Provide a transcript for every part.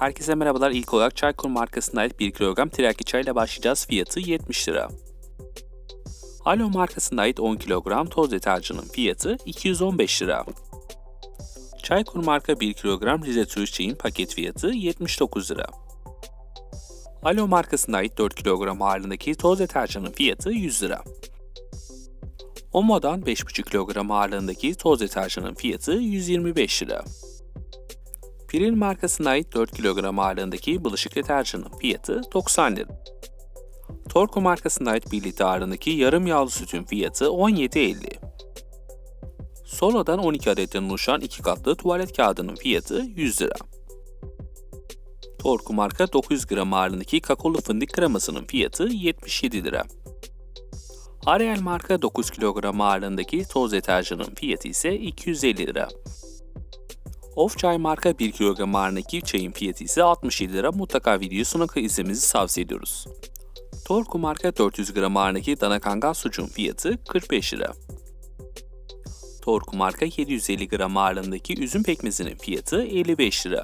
Herkese merhabalar. İlk olarak Çaykur markasına ait 1 kilogram tiryaki çay ile başlayacağız. Fiyatı 70 lira. Alo markasına ait 10 kilogram toz deterjanın fiyatı 215 lira. Çaykur marka 1 kilogram Rize Türk çayın paket fiyatı 79 lira. Alo markasına ait 4 kilogram ağırlığındaki toz deterjanın fiyatı 100 lira. Omo'dan 5,5 kilogram ağırlığındaki toz deterjanın fiyatı 125 lira. Piril markasına ait 4 kilogram ağırlığındaki bulaşık deterjanın fiyatı 90 lira. Torku markasına ait 1 litre ağırlığındaki yarım yağlı sütün fiyatı 17,50. Solo'dan 12 adetten oluşan 2 katlı tuvalet kağıdının fiyatı 100 lira. Torku marka 900 gram ağırlığındaki kakaolu fındık kremasının fiyatı 77 lira. Ariel marka 9 kilogram ağırlığındaki toz deterjanın fiyatı ise 250 lira. Of Çay marka 1 kilogram ağırlığındaki çayın fiyatı ise 67 lira. Mutlaka videoyu sonuna kadar izlemenizi tavsiye ediyoruz. Torku marka 400 gram ağırlığındaki dana kangal sucuğun fiyatı 45 lira. Torku marka 750 gram ağırlığındaki üzüm pekmezinin fiyatı 55 lira.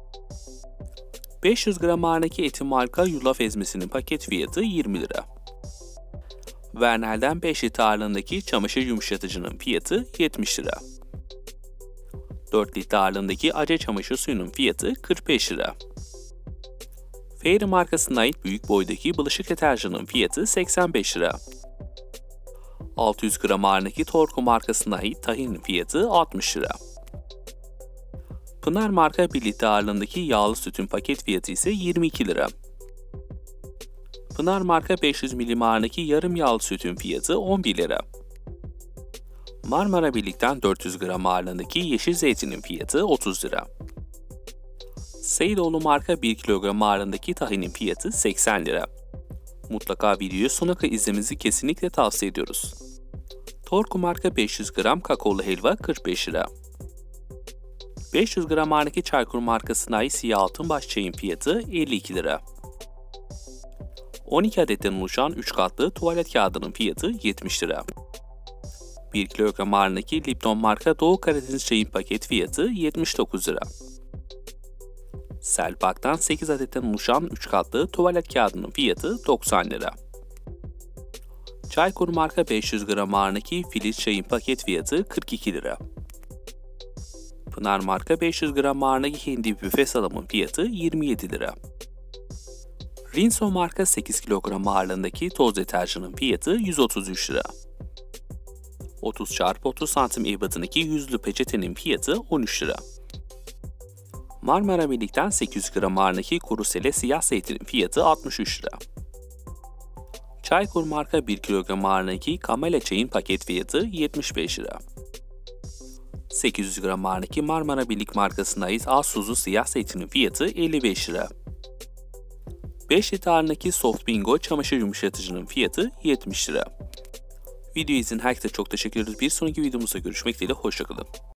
500 gram ağırlığındaki eti marka yulaf ezmesinin paket fiyatı 20 lira. Vernel'den 5 litre ağırlığındaki çamaşır yumuşatıcının fiyatı 70 lira. 4 litre ağırlığındaki Ace çamaşır suyunun fiyatı 45 lira. Fairy markasına ait büyük boydaki bulaşık deterjanın fiyatı 85 lira. 600 gram ağırlığındaki Torku markasına ait tahinin fiyatı 60 lira. Pınar marka 1 litre ağırlığındaki yağlı sütün paket fiyatı ise 22 lira. Pınar marka 500 milim ağırlığındaki yarım yağlı sütün fiyatı 11 lira. Marmara Birlik'ten 400 gram ağırlığındaki yeşil zeytinin fiyatı 30 lira. Seydoğlu marka 1 kilogram ağırlığındaki tahinin fiyatı 80 lira. Mutlaka videoyu sonuna kadar izlemenizi kesinlikle tavsiye ediyoruz. Torku marka 500 gram kakaolu helva 45 lira. 500 gram ağırlığındaki Çaykur markasına ait siyah altınbaş çayın fiyatı 52 lira. 12 adetten oluşan 3 katlı tuvalet kağıdının fiyatı 70 lira. 1 kilogram ağırlığındaki Lipton marka Doğu Karadeniz çayın paket fiyatı 79 lira. Selpak'tan 8 adetten oluşan 3 katlı tuvalet kağıdının fiyatı 90 lira. Çaykur marka 500 gram ağırlığındaki Filiz çayın paket fiyatı 42 lira. Pınar marka 500 gram ağırlığındaki hindi büfe salamın fiyatı 27 lira. Rinso marka 8 kilogram ağırlığındaki toz deterjanın fiyatı 133 lira. 30x30 santim ebatındaki yüzlü peçetenin fiyatı 13 lira. Marmara Birlik'ten 800 gram ağırlığındaki kuru sele siyah zeytinin fiyatı 63 lira. Çaykur marka 1 kilogram ağırlığındaki Kamele çayın paket fiyatı 75 lira. 800 gram ağırlığındaki Marmara Birlik markasına ait az tuzlu siyah zeytinin fiyatı 55 lira. 5 litre ağırlığındaki Soft Bingo çamaşır yumuşatıcının fiyatı 70 lira. Videoyu izleyen herkese çok teşekkür ederiz. Bir sonraki videomuzda görüşmek dileğiyle. Hoşçakalın.